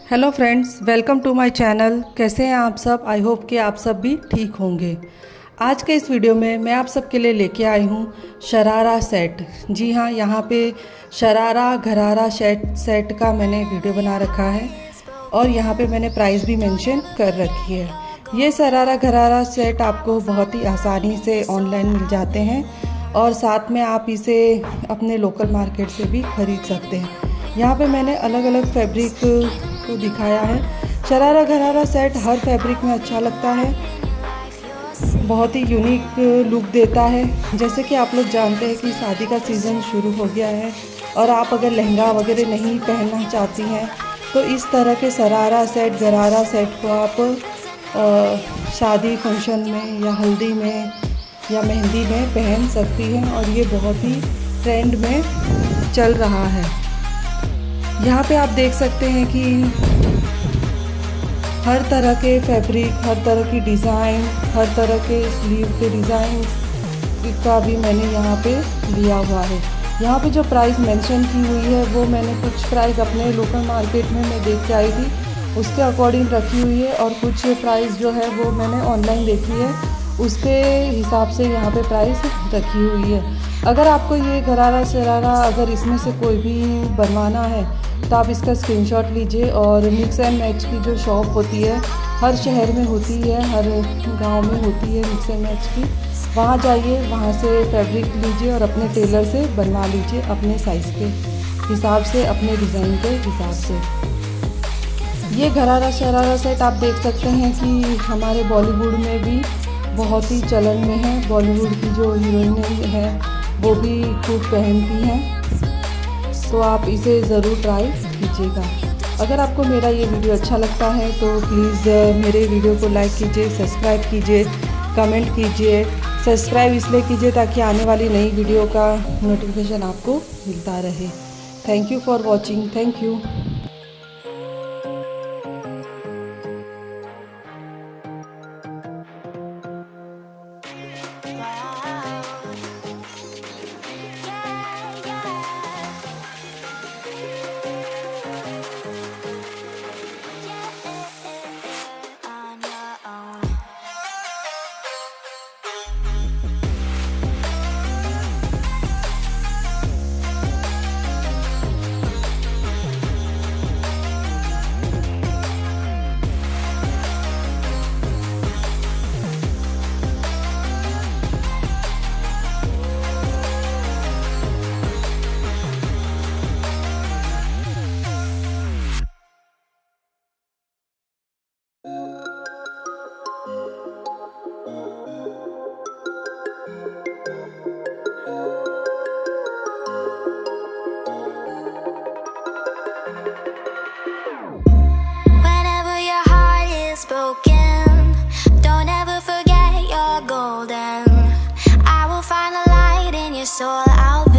Hello friends, welcome to my channel. कैसे हैं आप सब? आई होप कि आप सब भी ठीक होंगे। आज के इस वीडियो में मैं आप सबके लिए लेके आई हूँ शरारा सेट। जी हाँ, यहाँ पे शरारा घरारा सेट का मैंने वीडियो बना रखा है और यहाँ पे मैंने प्राइस भी मेंशन कर रखी है। ये शरारा घरारा सेट आपको बहुत ही आसानी से ऑनलाइन मिल जाते हैं और साथ में आप इसे अपने लोकल मार्केट से भी खरीद सकते हैं। यहाँ पे मैंने अलग अलग फैब्रिक को दिखाया है। शरारा घरारा सेट हर फैब्रिक में अच्छा लगता है, बहुत ही यूनिक लुक देता है। जैसे कि आप लोग जानते हैं कि शादी का सीज़न शुरू हो गया है और आप अगर लहंगा वगैरह नहीं पहनना चाहती हैं तो इस तरह के शरारा सेट घरारा सेट को आप शादी फंक्शन में या हल्दी में या मेहंदी में पहन सकती हैं और ये बहुत ही ट्रेंड में चल रहा है। यहाँ पे आप देख सकते हैं कि हर तरह के फैब्रिक, हर तरह की डिज़ाइन, हर तरह के स्लीव के डिज़ाइन का भी मैंने यहाँ पे लिया हुआ है। यहाँ पे जो प्राइस मेंशन की हुई है वो मैंने कुछ प्राइस अपने लोकल मार्केट में मैं देख के आई थी, उसके अकॉर्डिंग रखी हुई है और कुछ प्राइस जो है वो मैंने ऑनलाइन देखी है, उसके हिसाब से यहाँ पे प्राइस रखी हुई है। अगर आपको ये घरारा शरारा अगर इसमें से कोई भी बनवाना है तो आप इसका स्क्रीनशॉट लीजिए और मिक्स एंड मैच की जो शॉप होती है, हर शहर में होती है, हर गांव में होती है मिक्स एंड मैच की, वहाँ जाइए, वहाँ से फैब्रिक लीजिए और अपने टेलर से बनवा लीजिए अपने साइज़ के हिसाब से, अपने डिज़ाइन के हिसाब से। ये घरारा शरारा सेट आप देख सकते हैं कि हमारे बॉलीवुड में भी बहुत ही चलन में है। बॉलीवुड की जो हीरोइन है वो भी खूब पहनती हैं, तो आप इसे ज़रूर ट्राई कीजिएगा। अगर आपको मेरा ये वीडियो अच्छा लगता है तो प्लीज़ मेरे वीडियो को लाइक कीजिए, सब्सक्राइब कीजिए, कमेंट कीजिए। सब्सक्राइब इसलिए कीजिए ताकि आने वाली नई वीडियो का नोटिफिकेशन आपको मिलता रहे। Thank you for watching. Thank you. Broken, don't ever forget you're golden. I will find the light in your soul.